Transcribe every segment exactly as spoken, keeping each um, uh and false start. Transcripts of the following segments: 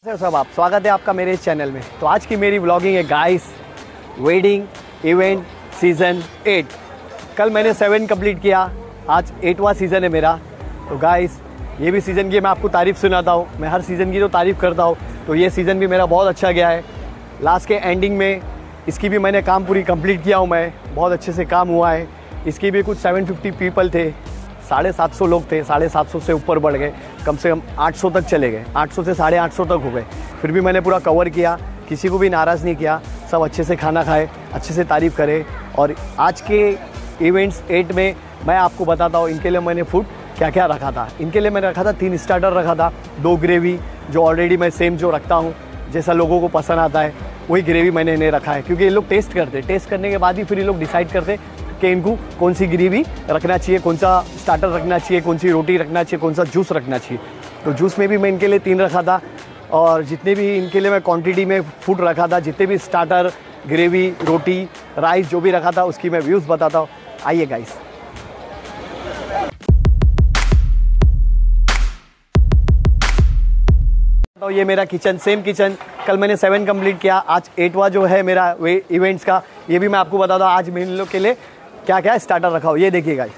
Sir सब आप स्वागत है आपका मेरे इस चैनल में। तो आज की मेरी व्लॉगिंग है guys, wedding event season eight. कल मैंने सेवन कंप्लीट किया, आज एटवां सीज़न है मेरा। तो गाइस ये भी सीज़न की मैं आपको तारीफ़ सुनाता हूँ। मैं हर सीज़न की तो तारीफ़ करता हूँ, तो ये सीज़न भी मेरा बहुत अच्छा गया है। लास्ट के एंडिंग में इसकी भी मैंने काम पूरी कंप्लीट किया हूँ, मैं बहुत अच्छे से काम हुआ है। इसकी भी कुछ सेवन फिफ्टी पीपल थे, साढ़े सात सौ लोग थे, साढ़े सात सौ से ऊपर बढ़ गए, कम से कम आठ सौ तक चले गए, आठ सौ से साढ़े आठ सौ तक हो गए। फिर भी मैंने पूरा कवर किया, किसी को भी नाराज़ नहीं किया, सब अच्छे से खाना खाए, अच्छे से तारीफ़ करे। और आज के इवेंट्स एट में मैं आपको बताता हूँ इनके लिए मैंने फूड क्या क्या रखा था। इनके लिए मैंने रखा था तीन स्टार्टर रखा था, दो ग्रेवी जो ऑलरेडी मैं सेम जो रखता हूँ जैसा लोगों को पसंद आता है वही ग्रेवी मैंने इन्हें रखा है, क्योंकि ये लोग टेस्ट करते टेस्ट करने के बाद ही फिर ये लोग डिसाइड करते कि इनको कौन सी ग्रेवी रखना चाहिए, कौन सा स्टार्टर रखना चाहिए, कौन सी रोटी रखना चाहिए, कौन सा जूस रखना चाहिए। तो जूस में भी मैं इनके लिए तीन रखा था, और जितने भी इनके लिए मैं क्वांटिटी में फूड रखा था, जितने भी स्टार्टर, ग्रेवी, रोटी, राइस जो भी रखा था उसकी मैं व्यूज़ बताता हूँ। आइए गाइस। तो ये मेरा किचन, सेम किचन। कल मैंने सेवन कंप्लीट किया, आज एटवा जो है मेरा वे इवेंट्स का, ये भी मैं आपको बताता हूँ आज मैं इन लोग के लिए क्या क्या स्टार्टर रखा हो। ये देखिए गाइस,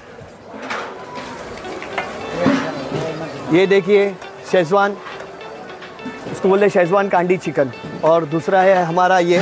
ये देखिए शेजवान, इसको बोलते हैं शेजवान कांडी चिकन। और दूसरा है हमारा ये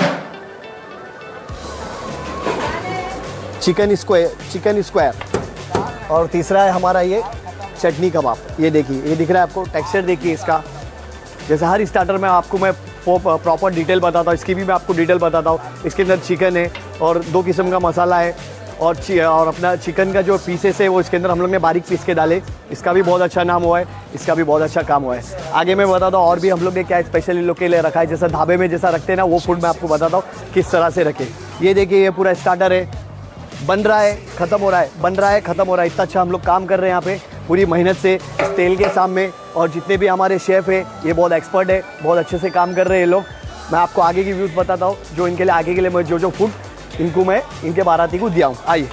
चिकन स्क्वायर, चिकन स्क्वायर। और तीसरा है हमारा ये चटनी कबाब। ये देखिए, ये दिख रहा है आपको, टेक्सचर देखिए इसका। जैसे हर स्टार्टर में आपको मैं प्रॉपर डिटेल बताता हूँ, इसकी भी मैं आपको डिटेल बताता हूँ। इसके अंदर चिकन है और दो किस्म का मसाला है, और और अपना चिकन का जो पीसेस है वो इसके अंदर हम लोग ने बारीक पीस के डाले। इसका भी बहुत अच्छा नाम हुआ है, इसका भी बहुत अच्छा काम हुआ है। आगे मैं बताता हूँ और भी हम लोग ने क्या स्पेशल इन लोग के लिए रखा है। जैसा ढाबे में जैसा रखते हैं ना, वो फूड मैं आपको बताता हूँ किस तरह से रखें। ये देखिए, ये पूरा स्टार्टर है, बन रहा है, ख़त्म हो रहा है, बन रहा है, ख़त्म हो रहा है। इतना अच्छा हम लोग काम कर रहे हैं यहाँ पे पूरी मेहनत से इस तेल के सामने। और जितने भी हमारे शेफ़ है ये बहुत एक्सपर्ट है, बहुत अच्छे से काम कर रहे हैं ये लोग। मैं आपको आगे की व्यूज़ बताता हूँ जो इनके लिए आगे के लिए मैं जो जो फूड इनको मैं इनके बाराती को दिया हूँ। आइए,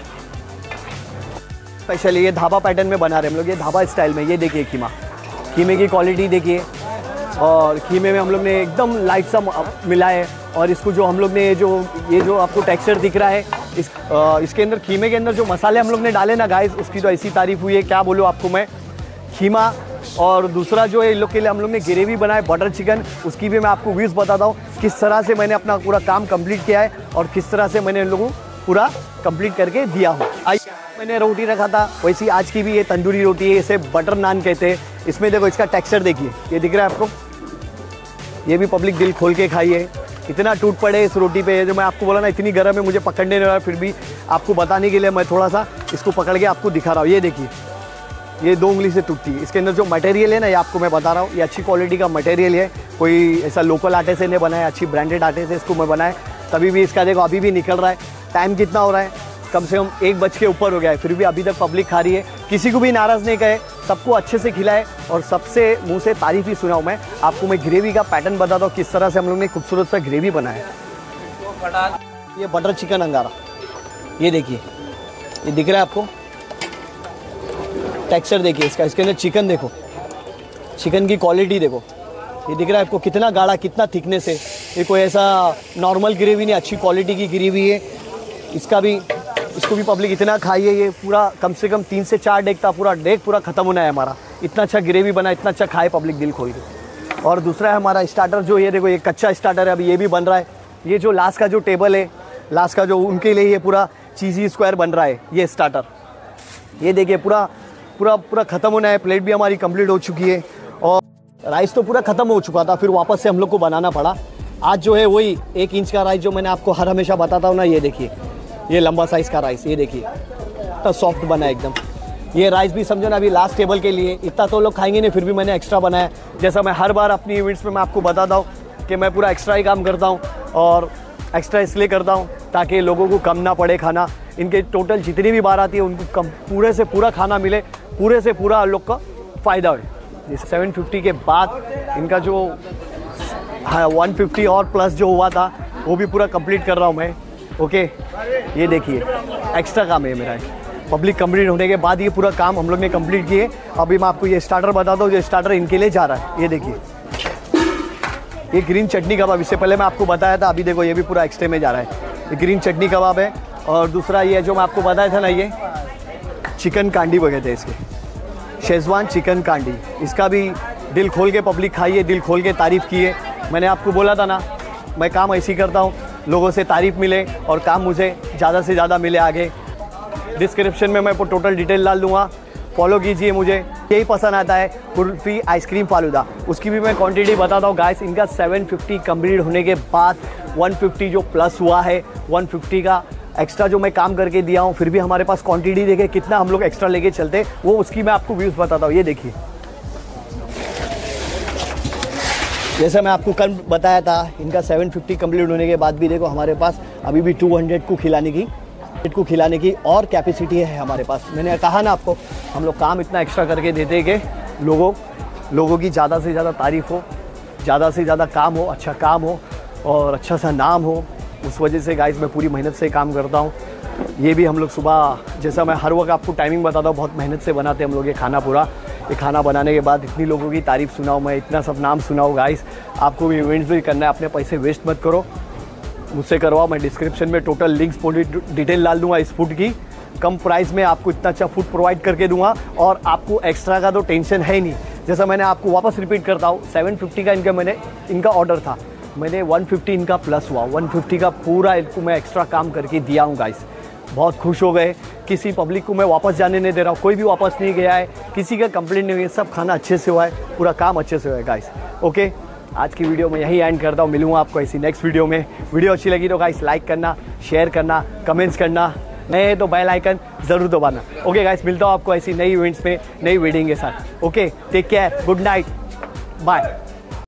स्पेशली ये ढाबा पैटर्न में बना रहे हैं हम लोग, ये ढाबा स्टाइल में। ये देखिए कीमा, कीमे की क्वालिटी देखिए, और कीमे में हम लोग ने एकदम लाइट सा मिला है। और इसको जो हम लोग ने जो ये जो आपको टेक्सचर दिख रहा है, इस आ, इसके अंदर कीमे के अंदर जो मसाले हम लोग ने डाले ना गाइस, उसकी तो ऐसी तारीफ़ हुई है, क्या बोलूँ आपको मैं। कीमा और दूसरा जो है इन लोग के लिए हम लोग ने ग्रेवी बनाए बटर चिकन, उसकी भी मैं आपको व्यूज़ बताता हूँ किस तरह से मैंने अपना पूरा काम कंप्लीट किया है और किस तरह से मैंने इन लोगों को पूरा कंप्लीट करके दिया हूँ। आइए, मैंने रोटी रखा था, वैसी आज की भी ये तंदूरी रोटी है, इसे बटर नान कहते हैं। इसमें देखो इसका टेक्सचर देखिए, ये दिख रहा है आपको। ये भी पब्लिक दिल खोल के खाइए, इतना टूट पड़े इस रोटी पे। जो मैं आपको बोला ना, इतनी गर्म है, मुझे पकड़ने नहीं रहा, फिर भी आपको बताने के लिए मैं थोड़ा सा इसको पकड़ के आपको दिखा रहा हूँ। ये देखिए, ये दो उंगली से टूटती है। इसके अंदर जो मटेरियल है ना, ये आपको मैं बता रहा हूँ, ये अच्छी क्वालिटी का मटेरियल है, कोई ऐसा लोकल आटे से नहीं बनाया, अच्छी ब्रांडेड आटे से इसको मैं बनाया। तभी भी इसका देखो अभी भी निकल रहा है। टाइम कितना हो रहा है, कम से कम एक बज के ऊपर हो गया है, फिर भी अभी तक पब्लिक खा रही है। किसी को भी नाराज़ नहीं कहे, सबको अच्छे से खिलाए और सबसे मुंह से तारीफ ही सुनाऊँ। मैं आपको मैं ग्रेवी का पैटर्न बताता हूँ किस तरह से हम लोग ने खूबसूरत सा ग्रेवी बनाया है। ये बटर चिकन अंगारा, ये देखिए, ये दिख रहा है आपको, टेक्सचर देखिए इसका। इसके अंदर चिकन देखो, चिकन की क्वालिटी देखो, ये दिख रहा है आपको कितना गाढ़ा, कितना थिकनेस है। ये कोई ऐसा नॉर्मल ग्रेवी नहीं, अच्छी क्वालिटी की ग्रेवी है। इसका भी, इसको भी पब्लिक इतना खाइए, ये पूरा कम से कम तीन से चार डेग था, पूरा डेग पूरा ख़त्म होना है हमारा। इतना अच्छा ग्रेवी बना, इतना अच्छा खाए पब्लिक दिल खोल के। और दूसरा है हमारा स्टार्टर, जो ये देखो, ये कच्चा स्टार्टर है, अभी ये भी बन रहा है। ये जो लास्ट का जो टेबल है, लास्ट का जो उनके लिए ये पूरा चीज़ी स्क्वायर बन रहा है, ये स्टार्टर। ये देखिए पूरा पूरा पूरा ख़त्म होना है। प्लेट भी हमारी कंप्लीट हो चुकी है, और राइस तो पूरा ख़त्म हो चुका था, फिर वापस से हम लोग को बनाना पड़ा। आज जो है वही एक इंच का राइस जो मैंने आपको हर हमेशा बताता हूँ ना, ये देखिए, ये लंबा साइज़ का राइस, ये देखिए इतना सॉफ्ट बना है एकदम। ये राइस भी समझो ना अभी लास्ट टेबल के लिए, इतना तो लोग खाएंगे नहीं, फिर भी मैंने एक्स्ट्रा बनाया। जैसा मैं हर बार अपनी इवेंट्स में मैं आपको बताता हूँ कि मैं पूरा एक्स्ट्रा ही काम करता हूँ, और एक्स्ट्रा इसलिए करता हूँ ताकि लोगों को कम ना पड़े खाना। इनके टोटल जितनी भी बार आती है उनको कम पूरे से पूरा खाना मिले, पूरे से पूरा लोग का फ़ायदा हो। जैसे सेवन फिफ्टी के बाद इनका जो हाँ वन फिफ्टी और प्लस जो हुआ था वो भी पूरा कंप्लीट कर रहा हूँ मैं। ओके, ये देखिए एक्स्ट्रा काम है मेरा, पब्लिक कंप्लीट होने के बाद ये पूरा काम हम लोग ने कंप्लीट किए। अभी मैं आपको ये स्टार्टर बताता हूँ, जो स्टार्टर इनके लिए जा रहा है। ये देखिए, ये ग्रीन चटनी कबाब, इससे पहले मैं आपको बताया था, अभी देखो ये भी पूरा एक्स्ट्रे में जा रहा है। ये ग्रीन चटनी कबाब है। और दूसरा ये जो मैं आपको बताया था ना, ये चिकन कांडी वगैरह थे इसके, शेजवान चिकन कांडी। इसका भी दिल खोल के पब्लिक खाइए, दिल खोल के तारीफ़ किए। मैंने आपको बोला था ना, मैं काम ऐसे ही करता हूँ, लोगों से तारीफ़ मिले और काम मुझे ज़्यादा से ज़्यादा मिले आगे। डिस्क्रिप्शन में मैं टोटल डिटेल डाल दूँगा, फॉलो कीजिए मुझे। यही पसंद आता है कुल्फ़ी आइसक्रीम फालूदा, उसकी भी मैं क्वांटिटी बताता हूँ गाइस। इनका सेवन फिफ्टी कंप्लीट होने के बाद वन फिफ्टी जो प्लस हुआ है, वन फिफ्टी का एक्स्ट्रा जो मैं काम करके दिया हूँ, फिर भी हमारे पास क्वांटिटी देखे कितना हम लोग एक्स्ट्रा लेके चलते, वो उसकी मैं आपको व्यूज़ बताता हूँ। ये देखिए, जैसे मैं आपको कल बताया था, इनका सेवन फिफ्टी कंप्लीट होने के बाद भी देखो हमारे पास अभी भी टू हंड्रेड को खिलाने की को खिलाने की और कैपेसिटी है हमारे पास। मैंने कहा ना आपको, हम लोग काम इतना एक्स्ट्रा करके देते कि लोगों लोगों की ज़्यादा से ज़्यादा तारीफ़ हो, ज़्यादा से ज़्यादा काम हो, अच्छा काम हो और अच्छा सा नाम हो। उस वजह से गाइस मैं पूरी मेहनत से काम करता हूँ। ये भी हम लोग सुबह, जैसा मैं हर वक्त आपको टाइमिंग बताता हूँ, बहुत मेहनत से बनाते हैं हम लोग ये खाना पूरा। ये खाना बनाने के बाद इतनी लोगों की तारीफ़ सुनाऊँ मैं, इतना सब नाम सुनाऊँ गाइस। आपको भी इवेंट्स भी करना है, अपने पैसे वेस्ट मत करो, मुझसे करवाओ। मैं डिस्क्रिप्शन में टोटल लिंक्स पूरी डिटेल डाल दूंगा इस फूड की। कम प्राइस में आपको इतना अच्छा फूड प्रोवाइड करके दूंगा और आपको एक्स्ट्रा का तो टेंशन है ही नहीं। जैसा मैंने आपको वापस रिपीट करता हूँ, सेवन फिफ्टी का इनका मैंने इनका ऑर्डर था, मैंने वन फिफ्टी इनका प्लस हुआ, वन फिफ्टी का पूरा इनको मैं एक्स्ट्रा काम करके दिया हूँ गाइस। बहुत खुश हो गए। किसी पब्लिक को मैं वापस जाने नहीं दे रहा हूँ, कोई भी वापस नहीं गया है, किसी का कंप्लेंट नहीं हुई है, सब खाना अच्छे से हुआ है, पूरा काम अच्छे से हुआ है गाइस। ओके, आज की वीडियो में यही एंड करता हूँ। मिलूंगा आपको ऐसी नेक्स्ट वीडियो में। वीडियो अच्छी लगी तो गाइस लाइक करना, शेयर करना, कमेंट्स करना, नए तो बेल आइकन ज़रूर दबाना। ओके गाइस, मिलता हूँ आपको ऐसी नई इवेंट्स में नई वीडियो के साथ। Okay, take care, good night, bye.